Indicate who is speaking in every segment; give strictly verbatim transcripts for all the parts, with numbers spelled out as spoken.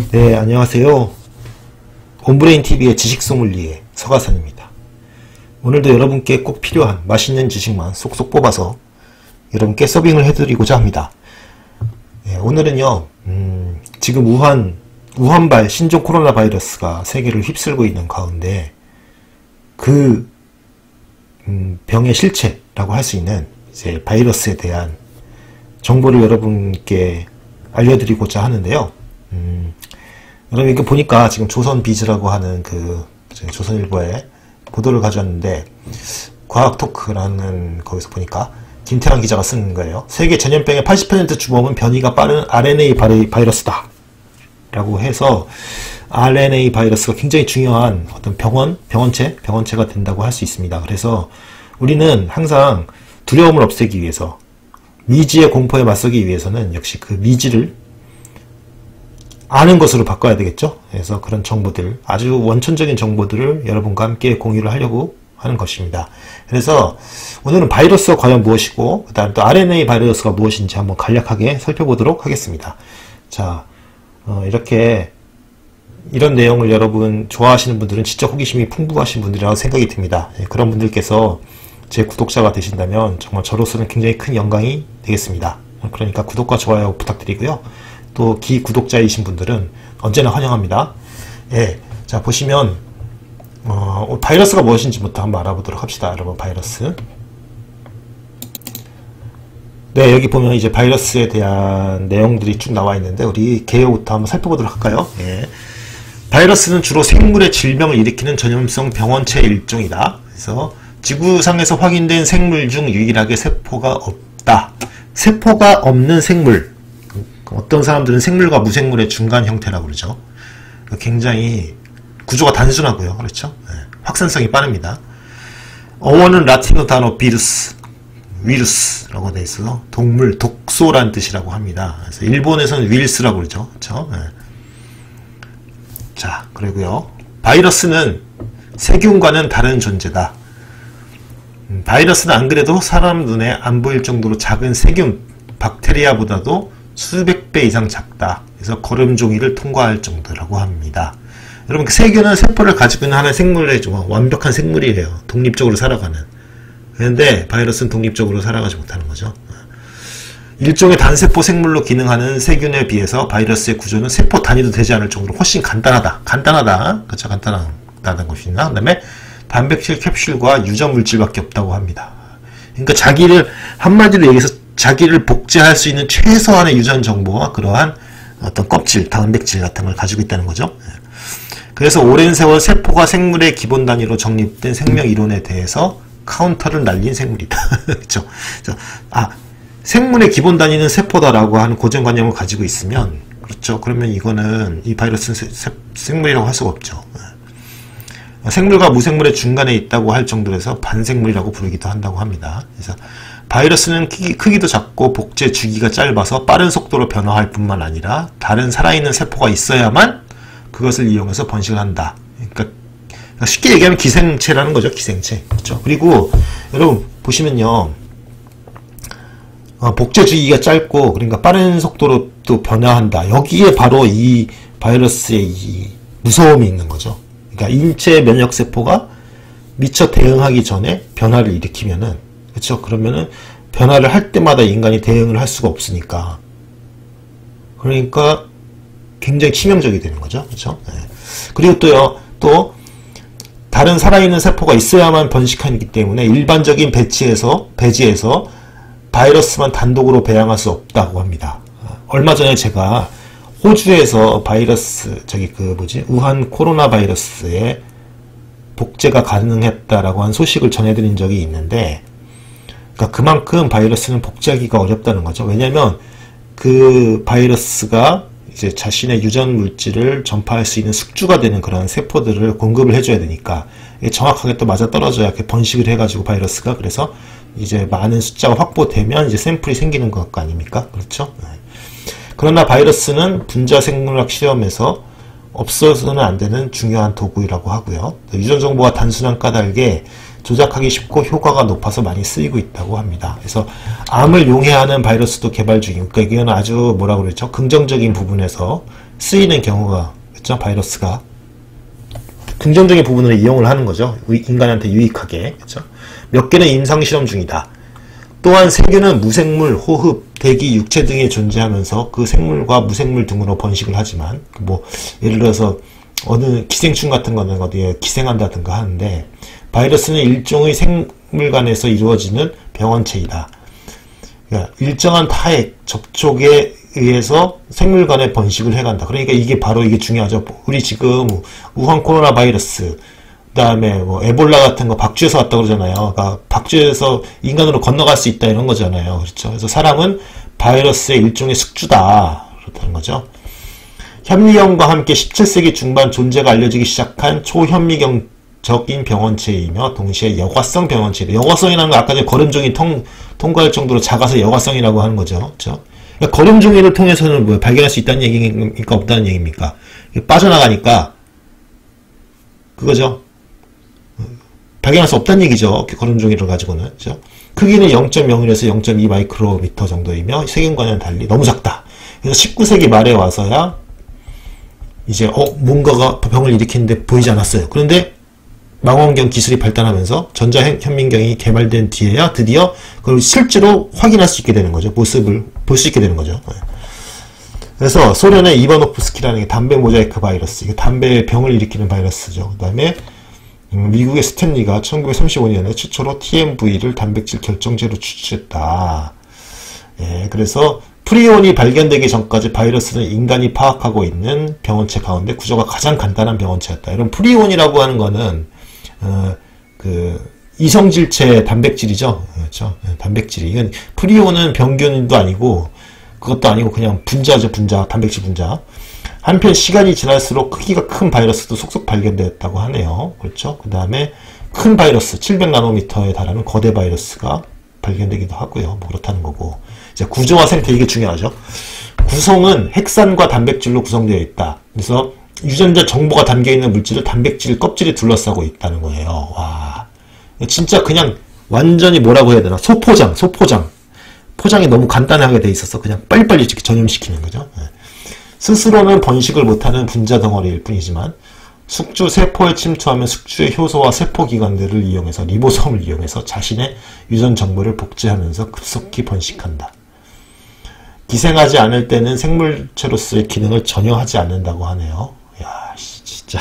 Speaker 1: 네, 안녕하세요. 온브레인티비의 지식소믈리에 서가산입니다. 오늘도 여러분께 꼭 필요한 맛있는 지식만 쏙쏙 뽑아서 여러분께 서빙을 해드리고자 합니다. 네, 오늘은요, 음, 지금 우한, 우한발 신종 코로나 바이러스가 세계를 휩쓸고 있는 가운데 그 음, 병의 실체라고 할 수 있는 이제 바이러스에 대한 정보를 여러분께 알려드리고자 하는데요. 음, 여러분 이렇게 보니까 지금 조선비즈라고 하는 그 조선일보에 보도를 가져왔는데 과학토크라는 거기서 보니까 김태환 기자가 쓴 거예요. 세계 전염병의 팔십 퍼센트 주범은 변이가 빠른 알엔에이 바이러스다 라고 해서 알엔에이 바이러스가 굉장히 중요한 어떤 병원, 병원체, 병원체가 된다고 할 수 있습니다. 그래서 우리는 항상 두려움을 없애기 위해서 미지의 공포에 맞서기 위해서는 역시 그 미지를 아는 것으로 바꿔야 되겠죠. 그래서 그런 정보들, 아주 원천적인 정보들을 여러분과 함께 공유를 하려고 하는 것입니다. 그래서 오늘은 바이러스가 과연 무엇이고 그 다음 또 알엔에이 바이러스가 무엇인지 한번 간략하게 살펴보도록 하겠습니다. 자, 어, 이렇게 이런 내용을 여러분 좋아하시는 분들은 진짜 호기심이 풍부하신 분들이라고 생각이 듭니다. 예, 그런 분들께서 제 구독자가 되신다면 정말 저로서는 굉장히 큰 영광이 되겠습니다. 그러니까 구독과 좋아요 부탁드리고요. 또 기구독자이신 분들은 언제나 환영합니다. 예, 자 보시면 어, 바이러스가 무엇인지부터 한번 알아보도록 합시다. 여러분, 바이러스. 네, 여기 보면 이제 바이러스에 대한 내용들이 쭉 나와 있는데 우리 개요부터 한번 살펴보도록 할까요? 예. 바이러스는 주로 생물의 질병을 일으키는 전염성 병원체의 일종이다. 그래서 지구상에서 확인된 생물 중 유일하게 세포가 없다. 세포가 없는 생물. 어떤 사람들은 생물과 무생물의 중간 형태라고 그러죠. 굉장히 구조가 단순하고요. 그렇죠? 네. 확산성이 빠릅니다. 어원은 라틴어 단어 비루스, 위루스라고 되어 있어서 동물, 독소란 뜻이라고 합니다. 그래서 일본에서는 윌스라고 그러죠. 그렇죠? 네. 자, 그리고요. 바이러스는 세균과는 다른 존재다. 음, 바이러스는 안 그래도 사람 눈에 안 보일 정도로 작은 세균, 박테리아보다도 수백 배 이상 작다. 그래서 걸음종이를 통과할 정도라고 합니다. 여러분, 그 세균은 세포를 가지고 있는 하나의 생물의 완벽한 생물이에요. 독립적으로 살아가는. 그런데 바이러스는 독립적으로 살아가지 못하는 거죠. 일종의 단세포 생물로 기능하는 세균에 비해서 바이러스의 구조는 세포 단위도 되지 않을 정도로 훨씬 간단하다. 간단하다. 그렇죠? 간단하다는 것이나, 그 다음에 단백질 캡슐과 유전 물질밖에 없다고 합니다. 그러니까 자기를, 한마디로 얘기해서 자기를 복제할 수 있는 최소한의 유전 정보와 그러한 어떤 껍질, 단백질 같은 걸 가지고 있다는 거죠. 그래서 오랜 세월 세포가 생물의 기본 단위로 정립된 생명 이론에 대해서 카운터를 날린 생물이다. 그렇죠? 아, 생물의 기본 단위는 세포다라고 하는 고정관념을 가지고 있으면, 그렇죠? 그러면 이거는 이 바이러스는 세, 세, 생물이라고 할 수가 없죠. 생물과 무생물의 중간에 있다고 할 정도에서 반생물이라고 부르기도 한다고 합니다. 그래서 바이러스는 크기, 크기도 작고 복제 주기가 짧아서 빠른 속도로 변화할 뿐만 아니라 다른 살아있는 세포가 있어야만 그것을 이용해서 번식을 한다. 그러니까 쉽게 얘기하면 기생체라는 거죠. 기생체. 그렇죠? 그리고 여러분 보시면요. 어, 복제 주기가 짧고 그러니까 빠른 속도로 또 변화한다. 여기에 바로 이 바이러스의 이 무서움이 있는 거죠. 그러니까 인체 면역 세포가 미처 대응하기 전에 변화를 일으키면은, 그렇죠? 그러면은 변화를 할 때마다 인간이 대응을 할 수가 없으니까, 그러니까 굉장히 치명적이 되는 거죠. 그렇죠? 네. 그리고 또요, 또 다른 살아있는 세포가 있어야만 번식하기 때문에 일반적인 배치에서 배지에서 바이러스만 단독으로 배양할 수 없다고 합니다. 얼마 전에 제가 호주에서 바이러스, 저기 그 뭐지, 우한 코로나 바이러스에 복제가 가능했다라고 한 소식을 전해드린 적이 있는데, 그러니까 그만큼 바이러스는 복제하기가 어렵다는 거죠. 왜냐하면 그 바이러스가 이제 자신의 유전 물질을 전파할 수 있는 숙주가 되는 그런 세포들을 공급을 해줘야 되니까 이게 정확하게 또 맞아 떨어져야 이렇게 번식을 해가지고 바이러스가, 그래서 이제 많은 숫자가 확보되면 이제 샘플이 생기는 것 아닙니까? 그렇죠? 네. 그러나 바이러스는 분자 생물학 시험에서 없어서는 안 되는 중요한 도구라고 하고요. 유전 정보가 단순한 까닭에 조작하기 쉽고 효과가 높아서 많이 쓰이고 있다고 합니다. 그래서 암을 용해하는 바이러스도 개발 중이고, 그러니까 이건 아주 뭐라고 그랬죠? 긍정적인 부분에서 쓰이는 경우가, 그렇죠? 바이러스가 긍정적인 부분을 이용을 하는 거죠. 인간한테 유익하게. 그렇죠? 몇 개는 임상실험 중이다. 또한 세균은 무생물, 호흡, 대기, 육체 등에 존재하면서 그 생물과 무생물 등으로 번식을 하지만, 뭐 예를 들어서 어느 기생충 같은 거는 어디에 기생한다든가 하는데, 바이러스는 일종의 생물간에서 이루어지는 병원체이다. 그러니까 일정한 타액, 접촉에 의해서 생물간에 번식을 해간다. 그러니까 이게 바로 이게 중요하죠. 우리 지금 우한 코로나 바이러스, 그 다음에 뭐 에볼라 같은 거 박쥐에서 왔다 그러잖아요. 그러니까 박쥐에서 인간으로 건너갈 수 있다 이런 거잖아요. 그렇죠. 그래서 사람은 바이러스의 일종의 숙주다. 그렇다는 거죠. 현미경과 함께 십칠 세기 중반 존재가 알려지기 시작한 초현미경적인 병원체이며 동시에 여과성 병원체이다. 여과성이라는 거 아까 전에 거름종이 통, 통과할 정도로 작아서 여과성이라고 하는 거죠. 그렇죠? 그러니까 거름종이를 통해서는 뭐 발견할 수 있다는 얘기입니까? 없다는 얘기입니까? 빠져나가니까 그거죠. 발견할 수 없다는 얘기죠. 거름종이를 가지고는. 그렇죠? 크기는 영 점 영일에서 영 점 이 마이크로미터 정도이며 세균과는 달리 너무 작다. 그래서 십구 세기 말에 와서야 이제 어 뭔가가 병을 일으키는데 보이지 않았어요. 그런데 망원경 기술이 발달하면서 전자현미경이 개발된 뒤에야 드디어 그걸 실제로 확인할 수 있게 되는 거죠. 모습을 볼 수 있게 되는 거죠. 그래서 소련의 이바노프스키라는 게 담배 모자이크 바이러스, 이게 담배에 병을 일으키는 바이러스죠. 그 다음에 미국의 스탠리가 천구백삼십오 년에 최초로 티엠브이를 단백질 결정제로 추출했다. 예, 그래서 프리온이 발견되기 전까지 바이러스는 인간이 파악하고 있는 병원체 가운데 구조가 가장 간단한 병원체였다. 이런 프리온이라고 하는 거는 어, 그 이성질체 단백질이죠. 그렇죠? 단백질이. 이건 프리온은 병균도 아니고 그것도 아니고 그냥 분자죠. 분자. 단백질 분자. 한편 시간이 지날수록 크기가 큰 바이러스도 속속 발견되었다고 하네요. 그렇죠? 그 다음에 큰 바이러스, 칠백 나노미터에 달하는 거대 바이러스가 발견되기도 하고요. 뭐 그렇다는 거고. 이제 구조와 생태, 이게 중요하죠. 구성은 핵산과 단백질로 구성되어 있다. 그래서 유전자 정보가 담겨있는 물질을 단백질 껍질이 둘러싸고 있다는 거예요. 와, 진짜 그냥 완전히 뭐라고 해야 되나, 소포장, 소포장. 포장이 너무 간단하게 돼 있어서 그냥 빨리빨리 이렇게 전염시키는 거죠. 스스로는 번식을 못하는 분자 덩어리일 뿐이지만 숙주 세포에 침투하면 숙주의 효소와 세포기관들을 이용해서 리보솜을 이용해서 자신의 유전 정보를 복제하면서 급속히 번식한다. 기생하지 않을 때는 생물체로서의 기능을 전혀 하지 않는다고 하네요. 야, 진짜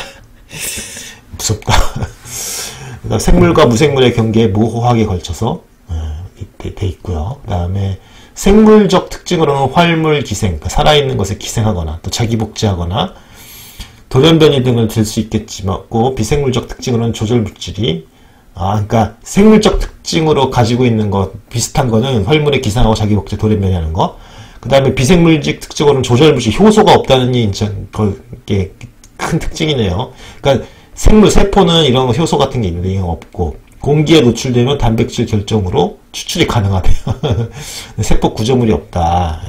Speaker 1: 무섭다. 그러니까 생물과 무생물의 경계에 모호하게 걸쳐서 돼, 돼 있고요. 그 다음에 생물적 특징으로는 활물 기생, 그러니까 살아있는 것에 기생하거나 또 자기 복제하거나 돌연변이 등을 들 수 있겠지만, 비생물적 특징으로는 조절 물질이, 아, 그러니까 생물적 특징으로 가지고 있는 것 비슷한 거는 활물에 기생하고 자기 복제, 돌연변이 하는 거. 그 다음에 비생물적 특징으로는 조절 물질, 효소가 없다는 게 큰 특징이네요. 그러니까 생물 세포는 이런 효소 같은 게 있는데 이건 없고, 공기에 노출되면 단백질 결정으로 추출이 가능하대요. 세포 구조물이 없다.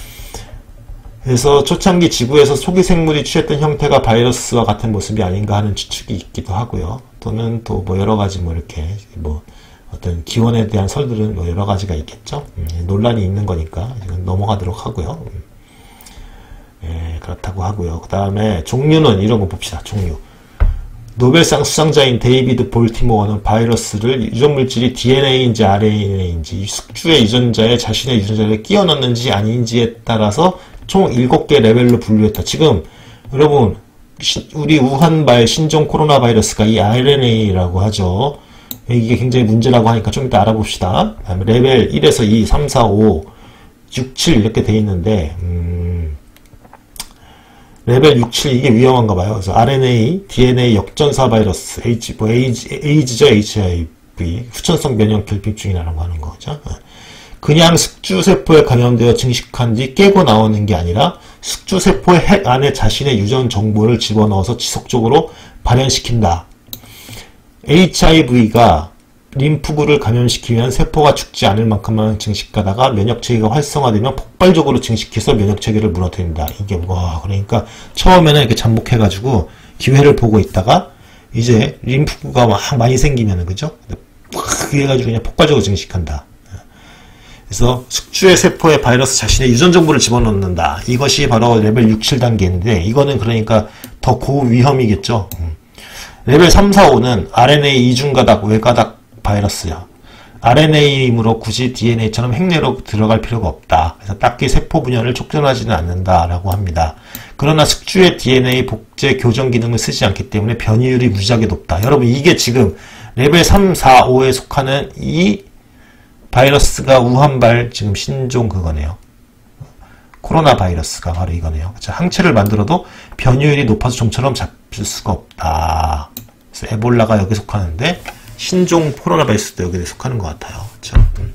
Speaker 1: 그래서 초창기 지구에서 초기 생물이 취했던 형태가 바이러스와 같은 모습이 아닌가 하는 추측이 있기도 하고요. 또는 또 뭐 여러 가지 뭐 이렇게 뭐 어떤 기원에 대한 설들은 뭐 여러 가지가 있겠죠. 음, 논란이 있는 거니까 이건 넘어가도록 하고요. 음. 예, 그렇다고 하고요. 그 다음에 종류는 이런 거 봅시다. 종류. 노벨상 수상자인 데이비드 볼티모어는 바이러스를 유전 물질이 디엔에이인지 알엔에이인지 숙주의 유전자에 자신의 유전자를 끼워 넣는지 아닌지에 따라서 총 일곱 개 레벨로 분류했다. 지금 여러분 우리 우한발 신종 코로나 바이러스가 이 알엔에이라고 하죠. 이게 굉장히 문제라고 하니까 좀 이따 알아봅시다. 다음에 레벨 일에서 이, 삼, 사, 오, 육, 칠 이렇게 돼 있는데 음, 레벨 육, 칠 이게 위험한가 봐요. 그래서 알엔에이, 디엔에이 역전사 바이러스, H, 뭐 에이즈, 에이즈죠, 에이치아이브이, 후천성 면역 결핍증이라고 하는 거죠. 그냥 숙주세포에 감염되어 증식한 뒤 깨고 나오는 게 아니라 숙주세포의 핵 안에 자신의 유전 정보를 집어넣어서 지속적으로 발현시킨다. 에이치아이브이가 림프구를 감염시키면 세포가 죽지 않을 만큼만 증식하다가 면역체계가 활성화되면 폭발적으로 증식해서 면역체계를 무너뜨린다. 이게 와, 그러니까 처음에는 이렇게 잠복해가지고 기회를 보고 있다가 이제 림프구가 막 많이 생기면은 그죠? 확 해가지고 그냥 폭발적으로 증식한다. 그래서 숙주의 세포에 바이러스 자신의 유전 정보를 집어넣는다. 이것이 바로 레벨 육, 칠 단계인데 이거는 그러니까 더 고위험이겠죠. 레벨 삼, 사, 오는 알엔에이 이중가닥, 외가닥 바이러스야. 알엔에이이므로 굳이 디엔에이처럼 핵내로 들어갈 필요가 없다. 그래서 딱히 세포 분열을 촉진하지는 않는다라고 합니다. 그러나 숙주의 디엔에이 복제 교정 기능을 쓰지 않기 때문에 변이율이 무지하게 높다. 여러분 이게 지금 레벨 삼, 사, 오에 속하는 이 바이러스가 우한발 지금 신종 그거네요. 코로나 바이러스가 바로 이거네요. 그쵸? 항체를 만들어도 변이율이 높아서 좀처럼 잡힐 수가 없다. 그래서 에볼라가 여기 속하는데 신종 코로나 바이러스도 여기에 속하는 것 같아요. 그쵸? 음.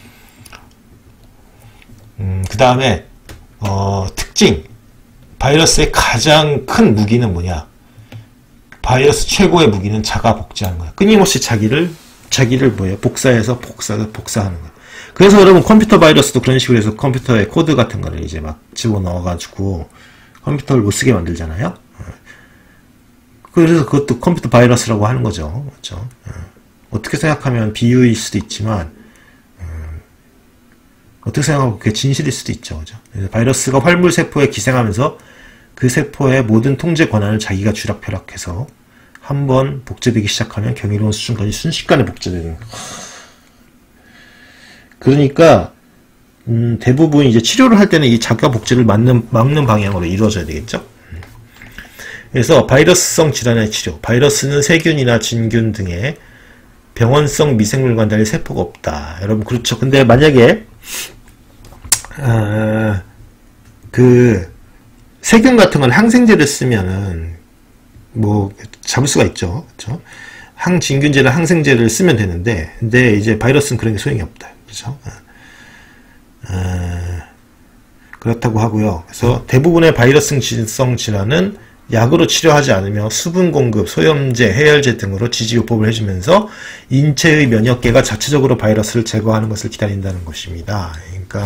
Speaker 1: 음, 그 다음에 어, 특징 바이러스의 가장 큰 무기는 뭐냐? 바이러스 최고의 무기는 자가 복제하는 거야. 끊임없이 자기를 자기를 뭐예요? 복사해서 복사, 복사하는 거예요. 그래서 여러분 컴퓨터 바이러스도 그런 식으로 해서 컴퓨터에 코드 같은 거를 이제 막 집어넣어가지고 컴퓨터를 못 쓰게 만들잖아요. 그래서 그것도 컴퓨터 바이러스라고 하는 거죠. 그렇죠? 어떻게 생각하면 비유일 수도 있지만 어떻게 생각하면 그게 진실일 수도 있죠. 그죠? 바이러스가 활물 세포에 기생하면서 그 세포의 모든 통제 권한을 자기가 쥐락펴락해서 한번 복제되기 시작하면 경이로운 수준까지 순식간에 복제되는. 그러니까 음, 대부분 이제 치료를 할 때는 이 자가 복제를 막는, 막는 방향으로 이루어져야 되겠죠. 그래서 바이러스성 질환의 치료. 바이러스는 세균이나 진균 등의 병원성 미생물과는 달리 세포가 없다. 여러분 그렇죠. 근데 만약에 어, 그 세균 같은 건 항생제를 쓰면은 뭐 잡을 수가 있죠. 그렇죠? 항진균제나 항생제를 쓰면 되는데 근데 이제 바이러스는 그런 게 소용이 없다. 그렇죠? 어, 그렇다고 하고요. 그래서 대부분의 바이러스성 질환은 약으로 치료하지 않으며 수분 공급, 소염제, 해열제 등으로 지지요법을 해주면서 인체의 면역계가 자체적으로 바이러스를 제거하는 것을 기다린다는 것입니다. 그러니까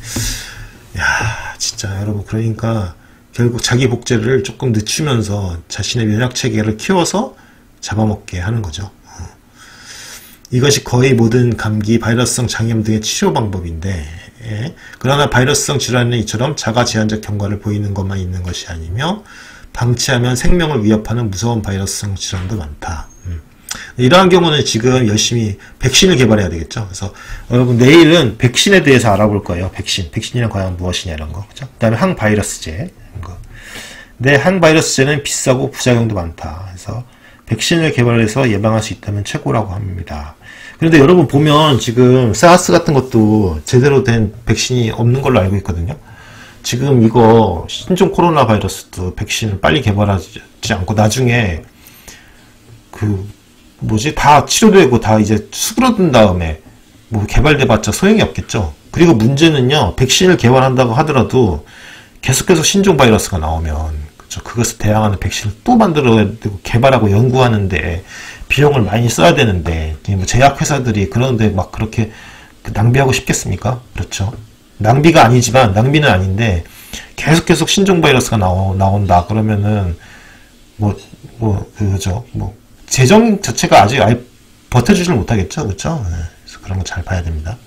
Speaker 1: 야 진짜 여러분 그러니까 결국 자기 복제를 조금 늦추면서 자신의 면역체계를 키워서 잡아먹게 하는 거죠. 이것이 거의 모든 감기, 바이러스성 장염 등의 치료 방법인데 예. 그러나 바이러스성 질환은 이처럼 자가 제한적 경과를 보이는 것만 있는 것이 아니며 방치하면 생명을 위협하는 무서운 바이러스성 질환도 많다. 음. 이러한 경우는 지금 열심히 백신을 개발해야 되겠죠. 그래서 여러분 내일은 백신에 대해서 알아볼 거예요. 백신. 백신이란 과연 무엇이냐 이런 거. 그죠? 그 다음에 항바이러스제. 거. 근데 항바이러스제는 비싸고 부작용도 많다. 그래서 백신을 개발해서 예방할 수 있다면 최고라고 합니다. 그런데 여러분 보면 지금 사스 같은 것도 제대로 된 백신이 없는 걸로 알고 있거든요. 지금 이거 신종 코로나 바이러스도 백신을 빨리 개발하지 않고 나중에 그 뭐지 다 치료되고 다 이제 수그러든 다음에 뭐 개발돼봤자 소용이 없겠죠. 그리고 문제는요 백신을 개발한다고 하더라도 계속 계속 신종 바이러스가 나오면 그렇죠. 그것을 대항하는 백신을 또 만들어야 되고 개발하고 연구하는데 비용을 많이 써야 되는데 뭐 제약회사들이 그런데 막 그렇게 낭비하고 싶겠습니까? 그렇죠. 낭비가 아니지만 낭비는 아닌데 계속 계속 신종 바이러스가 나오, 나온다 그러면은 뭐 뭐 그죠 뭐 재정 자체가 아직 아예 버텨주지를 못하겠죠. 그렇죠. 네. 그래서 그런 거 잘 봐야 됩니다.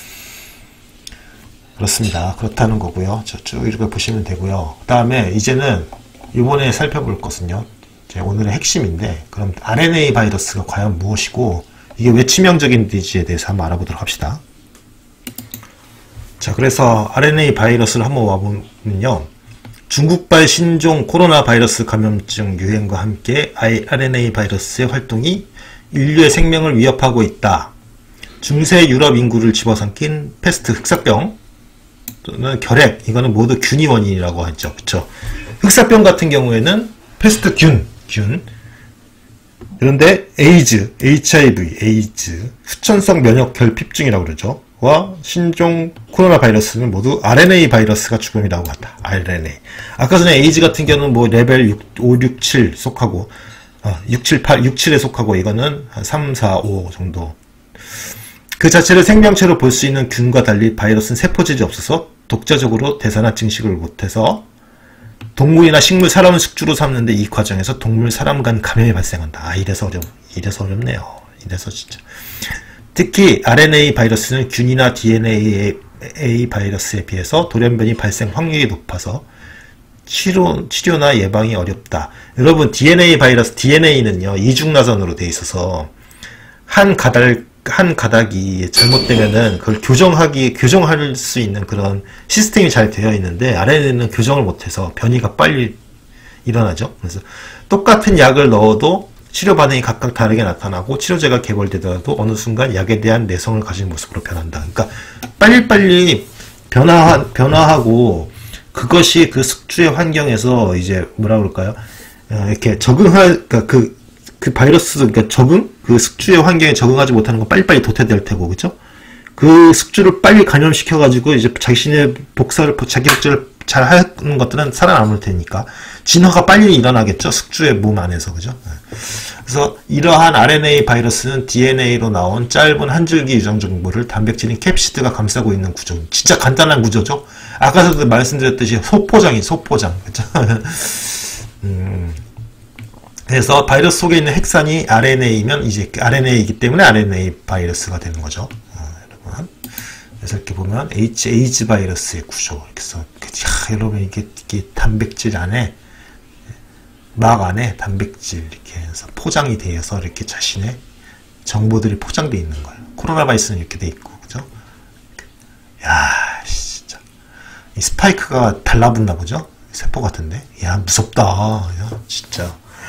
Speaker 1: 그렇습니다. 그렇다는 거고요. 쭉 이렇게 보시면 되고요. 그 다음에 이제는 이번에 살펴볼 것은요. 이제 오늘의 핵심인데 그럼 알엔에이 바이러스가 과연 무엇이고 이게 왜 치명적인지에 대해서 한번 알아보도록 합시다. 자, 그래서 알엔에이 바이러스를 한번 와보면요. 중국발 신종 코로나 바이러스 감염증 유행과 함께 알엔에이 바이러스의 활동이 인류의 생명을 위협하고 있다. 중세 유럽 인구를 집어삼킨 패스트 흑사병 또는 결핵 이거는 모두 균이 원인이라고 하죠. 그쵸? 흑사병 같은 경우에는 패스트 균, 균. 그런데 에이즈, 에이치아이브이, 에이즈, 후천성 면역 결핍증이라고 그러죠. 와 신종 코로나 바이러스는 모두 알엔에이 바이러스가 죽음이라고 한다. 알엔에이. 아까 전에 에이즈 같은 경우는 뭐 레벨 육, 오, 육, 칠 속하고 아, 육, 칠, 팔, 육, 칠에 속하고 이거는 한 삼, 사, 오 정도. 그 자체를 생명체로 볼 수 있는 균과 달리 바이러스는 세포질이 없어서 독자적으로 대사나 증식을 못해서 동물이나 식물, 사람을 숙주로 삼는데 이 과정에서 동물, 사람 간 감염이 발생한다. 아, 이래서 어렵, 이래서 어렵네요. 이래서 진짜. 특히 알엔에이 바이러스는 균이나 디엔에이 바이러스에 비해서 돌연변이 발생 확률이 높아서 치료, 치료나 예방이 어렵다. 여러분, 디엔에이 바이러스, 디엔에이는요, 이중나선으로 돼 있어서, 한 가닥, 한 가닥이 잘못되면은, 그걸 교정하기, 교정할 수 있는 그런 시스템이 잘 되어 있는데, 알엔에이는 교정을 못해서 변이가 빨리 일어나죠. 그래서, 똑같은 약을 넣어도 치료 반응이 각각 다르게 나타나고, 치료제가 개발되더라도 어느 순간 약에 대한 내성을 가진 모습으로 변한다. 그러니까, 빨리빨리 변화, 변화하고, 그것이 그 숙주의 환경에서 이제 뭐라 그럴까요? 이렇게 적응할, 그러니까 그, 그 바이러스, 그러니까 적응? 그 숙주의 환경에 적응하지 못하는 건 빨리빨리 도태될 테고, 그죠? 그 숙주를 빨리 감염시켜가지고 이제 자신의 복사를, 자기 복제를 잘 하는 것들은 살아남을 테니까. 진화가 빨리 일어나겠죠? 숙주의 몸 안에서, 그죠? 그래서 이러한 알엔에이 바이러스는 디엔에이로 나온 짧은 한 줄기 유전 정보를 단백질인 캡시드가 감싸고 있는 구조. 진짜 간단한 구조죠? 아까도 말씀드렸듯이 소포장이 소포장. 그죠? 음. 그래서 바이러스 속에 있는 핵산이 알엔에이면 이제 알엔에이이기 때문에 알엔에이 바이러스가 되는 거죠. 어, 여러분. 그래서 이렇게 보면 H, 에이즈 바이러스의 구조. 그래서 야, 여러분 이게, 이게 단백질 안에 막 안에 단백질 이렇게 해서 포장이 되어서 이렇게 자신의 정보들이 포장되어 있는 거예요. 코로나 바이러스는 이렇게 돼 있고, 그죠? 야, 진짜. 이 스파이크가 달라붙나 보죠? 세포 같은데? 야, 무섭다. 야, 진짜.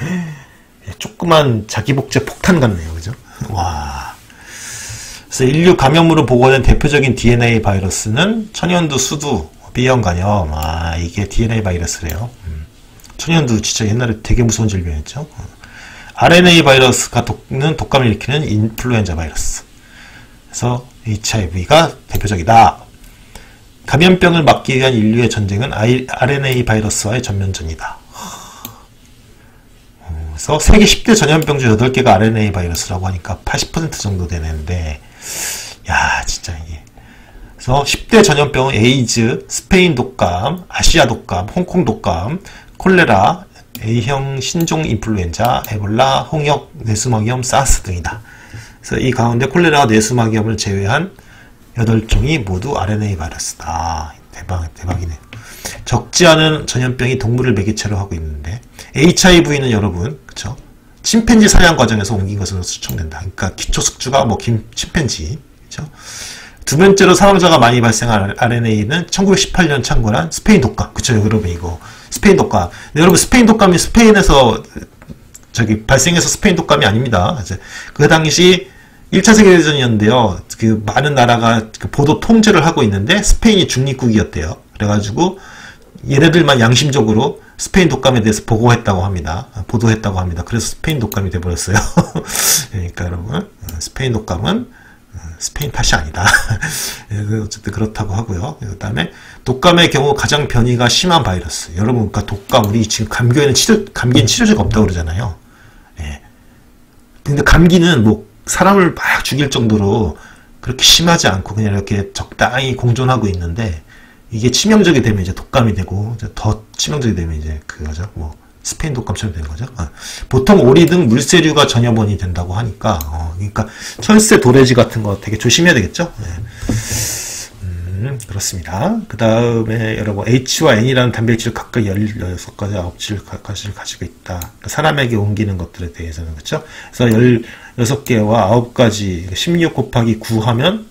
Speaker 1: 조그만 자기복제 폭탄 같네요, 그죠? 와. 그래서 인류 감염으로 보고된 대표적인 디엔에이 바이러스는 천연두 수두 B형 간염. 아, 이게 디엔에이 바이러스래요. 음. 천연두 진짜 옛날에 되게 무서운 질병이었죠. 알엔에이 바이러스가 독는 독감을 일으키는 인플루엔자 바이러스. 그래서 에이치아이브이가 대표적이다. 감염병을 막기 위한 인류의 전쟁은 알엔에이 바이러스와의 전면전이다. 그래서 세계 십 대 전염병 중 여덟 개가 알엔에이 바이러스라고 하니까 팔십 퍼센트 정도 되는데, 야, 진짜 이게. 그래서 십 대 전염병은 에이즈, 스페인 독감, 아시아 독감, 홍콩 독감, 콜레라, A형 신종 인플루엔자, 에볼라, 홍역, 뇌수막염, 사스 등이다. 그래서 이 가운데 콜레라와 뇌수막염을 제외한 여덟 종이 모두 알엔에이 바이러스다. 대박, 대박이네. 적지 않은 전염병이 동물을 매개체로 하고 있는데, 에이치아이브이는 여러분, 그쵸? 침팬지 사냥 과정에서 옮긴 것으로 추정된다. 그러니까 기초 숙주가 뭐 김, 침팬지, 그쵸? 두 번째로 사망자가 많이 발생한 알엔에이는 천구백십팔 년 창궐한 스페인 독감. 그쵸, 여러분, 이거. 스페인 독감. 근데 여러분, 스페인 독감이 스페인에서, 저기, 발생해서 스페인 독감이 아닙니다. 그 당시 일 차 세계대전이었는데요. 그, 많은 나라가 그 보도 통제를 하고 있는데, 스페인이 중립국이었대요. 그래가지고, 얘네들만 양심적으로 스페인 독감에 대해서 보고했다고 합니다. 보도했다고 합니다. 그래서 스페인 독감이 돼버렸어요. 그러니까 여러분, 스페인 독감은 스페인 탓이 아니다. 어쨌든 그렇다고 하고요. 그 다음에 독감의 경우 가장 변이가 심한 바이러스. 여러분, 그러니까 독감, 우리 지금 감기에는 치료, 감기는 치료제가 없다고 그러잖아요. 예. 근데 감기는 뭐 사람을 막 죽일 정도로 그렇게 심하지 않고 그냥 이렇게 적당히 공존하고 있는데, 이게 치명적이 되면 이제 독감이 되고, 이제 더 치명적이 되면 이제 그거죠. 뭐, 스페인 독감처럼 되는 거죠. 어. 보통 오리 등 물새류가 전염원이 된다고 하니까, 어, 그러니까 철새, 도래지 같은 거 되게 조심해야 되겠죠. 네. 음, 그렇습니다. 그 다음에 여러분, H와 N이라는 단백질 각각 열여섯 가지, 아홉 가지를 가지고 있다. 그러니까 사람에게 옮기는 것들에 대해서는, 그렇죠? 그래서 열여섯 개와 아홉 가지, 십육 곱하기 구 하면,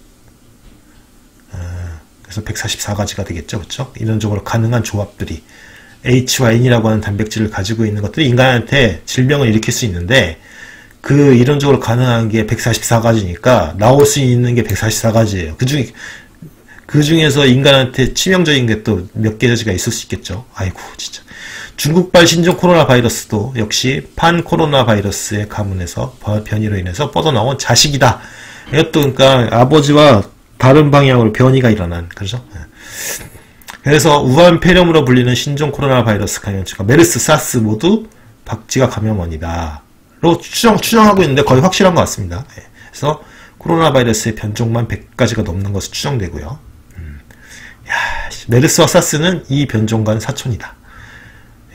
Speaker 1: 그래서 백사십사 가지가 되겠죠. 그렇죠? 이론적으로 가능한 조합들이 H와 N이라고 하는 단백질을 가지고 있는 것들이 인간한테 질병을 일으킬 수 있는데, 그 이론적으로 가능한 게 백사십사 가지니까 나올 수 있는 게 백사십사 가지예요. 그 중에 그 중에서 인간한테 치명적인 게 또 몇 개가지가 있을 수 있겠죠. 아이고 진짜. 중국발 신종 코로나 바이러스도 역시 판 코로나 바이러스의 가문에서 변이로 인해서 뻗어나온 자식이다. 이것도 그러니까 아버지와 다른 방향으로 변이가 일어난, 그죠? 그래서 우한 폐렴으로 불리는 신종 코로나 바이러스 감염체가 메르스, 사스 모두 박쥐가 감염원이다. 로 추정, 추정하고 있는데 거의 확실한 것 같습니다. 그래서 코로나 바이러스의 변종만 백 가지가 넘는 것으로 추정되고요. 음. 야, 메르스와 사스는 이 변종과는 사촌이다. 예,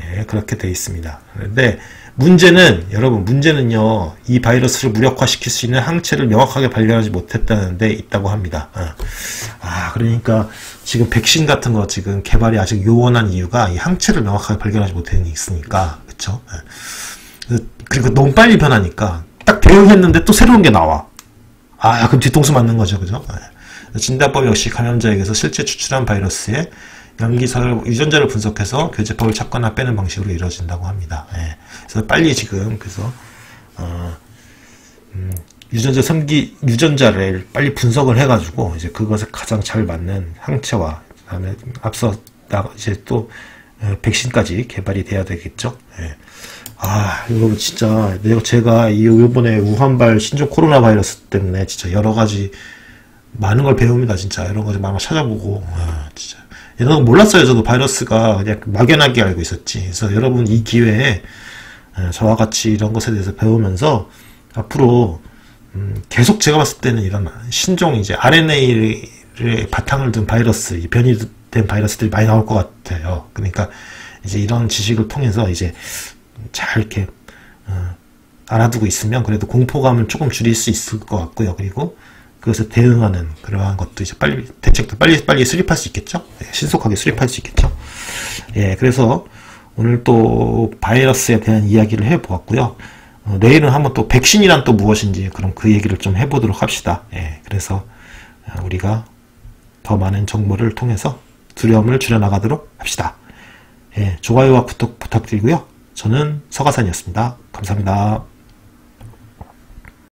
Speaker 1: 예, 그렇게 돼 있습니다. 그런데 문제는 여러분 문제는요 이 바이러스를 무력화시킬 수 있는 항체를 명확하게 발견하지 못했다는 데 있다고 합니다. 아, 아 그러니까 지금 백신 같은 거 지금 개발이 아직 요원한 이유가 이 항체를 명확하게 발견하지 못했는 게 있으니까 그쵸? 예. 그리고 너무 빨리 변하니까 딱 대응했는데 또 새로운 게 나와. 아 그럼 뒤통수 맞는 거죠, 그죠? 예. 진단법 역시 감염자에게서 실제 추출한 바이러스의 염기서열 유전자를 분석해서 교제법을 찾거나 빼는 방식으로 이루어진다고 합니다. 예. 그래서 빨리 지금 그래서 어, 음, 유전자 섬기 유전자를 빨리 분석을 해가지고 이제 그것에 가장 잘 맞는 항체와 그다음에 앞서 나 이제 또 어, 백신까지 개발이 돼야 되겠죠. 예. 아 여러분 진짜 내가 제가 이 이번에 우한발 신종 코로나 바이러스 때문에 진짜 여러 가지 많은 걸 배웁니다. 진짜 여러 가지 많이 찾아보고 아, 진짜. 이런 거 몰랐어요. 저도 바이러스가 그냥 막연하게 알고 있었지. 그래서 여러분 이 기회에 저와 같이 이런 것에 대해서 배우면서 앞으로 음 계속 제가 봤을 때는 이런 신종 이제 알엔에이를 바탕을 둔 바이러스, 변이된 바이러스들이 많이 나올 것 같아요. 그러니까 이제 이런 지식을 통해서 이제 잘 이렇게 어 알아두고 있으면 그래도 공포감을 조금 줄일 수 있을 것 같고요. 그리고 그것에 대응하는 그러한 것도 이제 빨리 대책도 빨리 빨리 수립할 수 있겠죠. 예, 신속하게 수립할 수 있겠죠. 예, 그래서 오늘 또 바이러스에 대한 이야기를 해보았고요. 어, 내일은 한번 또 백신이란 또 무엇인지 그럼 그 얘기를 좀 해보도록 합시다. 예, 그래서 우리가 더 많은 정보를 통해서 두려움을 줄여나가도록 합시다. 예, 좋아요와 구독 부탁드리고요. 저는 서가산이었습니다. 감사합니다.